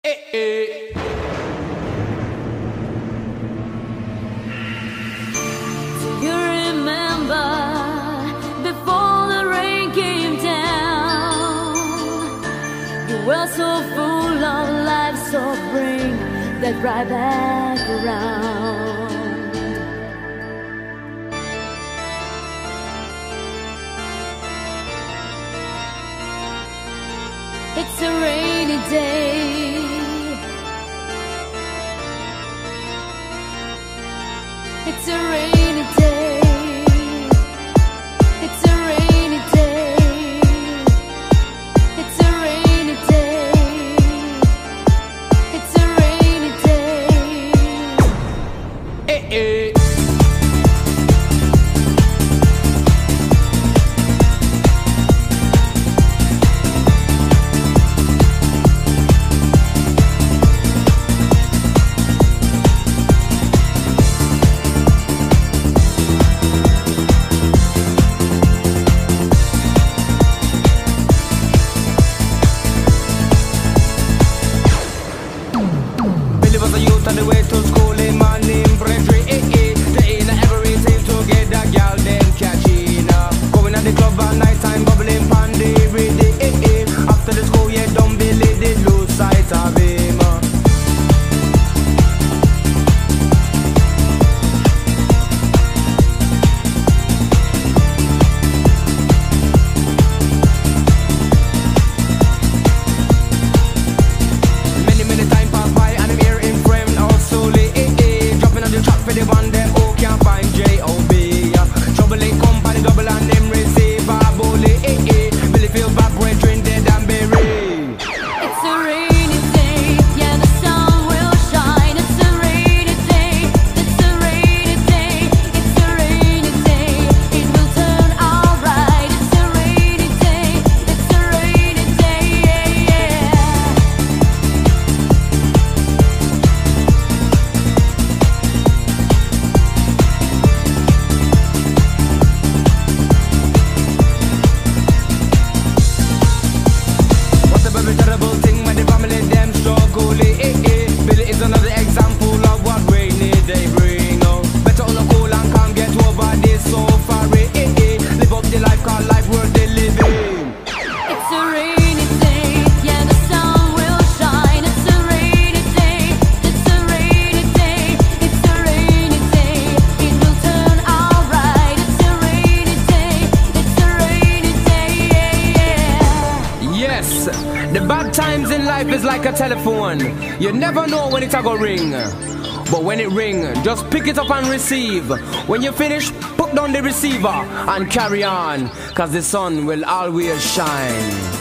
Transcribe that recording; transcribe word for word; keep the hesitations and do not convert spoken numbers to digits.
Eh, eh. Do you remember before the rain came down? You were so full of life, so bring that right back around. It's a rainy day. It's a rainy day. It's a rainy day. It's a rainy day. It's a rainy day. Eh, eh. Was a youth on the way to school in my name, Brethren, eh, eh. They ain't every team together, girl, them catching up. Going at the club at night time, bubbling pan the every day, eh, eh. After the school, yeah, don't believe they lose sight of him. Many, many time pass by and I'm here in frame all slowly, eh, eh. Dropping on the track for the one them who can't find J O B. Trouble in company, double and them receive a bully, eh, eh. Billy feel back, brethren, dead and buried. It's a rainy day, yeah, the sun will shine. It's a rainy day, it's a rainy day, it's a rainy day. It will turn alright. It's a rainy day, it's a rainy day, yeah, yeah. What a very terrible thing when the family them struggle, eh, eh, eh. Billy is another example of what rainy day bring, oh. Better on the cool and calm, get over this so far, eh, eh, eh. Live up the life, call life worth the living. It's a rainy day, yeah, the sun will shine. It's a rainy day, it's a rainy day, it's a rainy day. It will turn alright. It's a rainy day, it's a rainy day, yeah, yeah. Yes, the bad times in life is like a telephone. You never know when it's a go ring. But when it ring, just pick it up and receive. When you finish, put down the receiver and carry on, cause the sun will always shine.